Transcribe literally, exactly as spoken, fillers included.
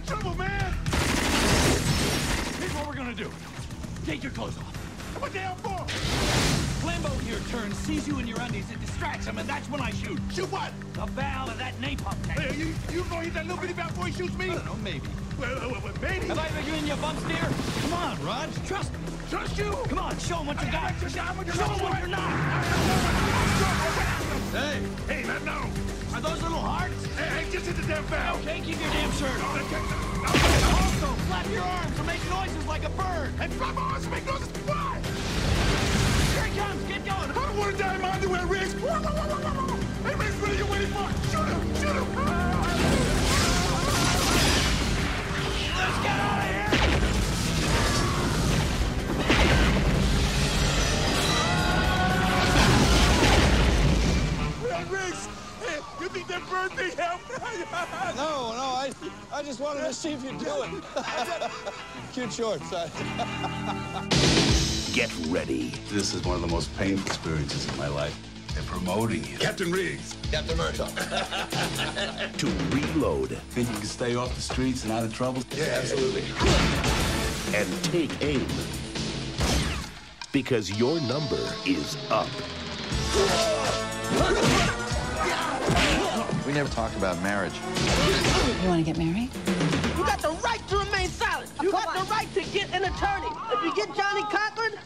trouble, man! Here's what we're gonna do. Take your clothes off. What the hell for? Flambeau here turns, sees you in your undies, and distracts him, and that's when I shoot. Shoot what? The valve of that napalm tank. Hey, you, you gonna hit that little bitty valve before he shoots me? I don't know, maybe. Well, well, well, maybe. Have I ever given you a bump steer? Come on, Rod. Trust me. Trust you? Come on, show him what you got. Show him what you're not. Hey. Hey, man, no. Are those little hearts? Hey, hey, just hit the damn valve. Okay, keep your damn shirt on. Also, flap your arms and make noises like a bird. And flap my arms and make noises. Why? Here he comes. Get going. I don't want to die in my underwear, Riggs. Hey, Riggs, what are you waiting for? Shoot him. Shoot him. Let's get out of here. Riggs, hey, you think that bird thing helped? No, no, I, I just wanted to see if you'd do it. Cute shorts. Get ready. This is one of the most painful experiences of my life. They're promoting you. Captain Riggs. Captain Murtaugh. To reload. Think you can stay off the streets and out of trouble? Yeah, absolutely. And take aim. Because your number is up. We never talked about marriage. You want to get married? You got the right to remain silent. You got the right to get an attorney. If you get Johnny Cochran,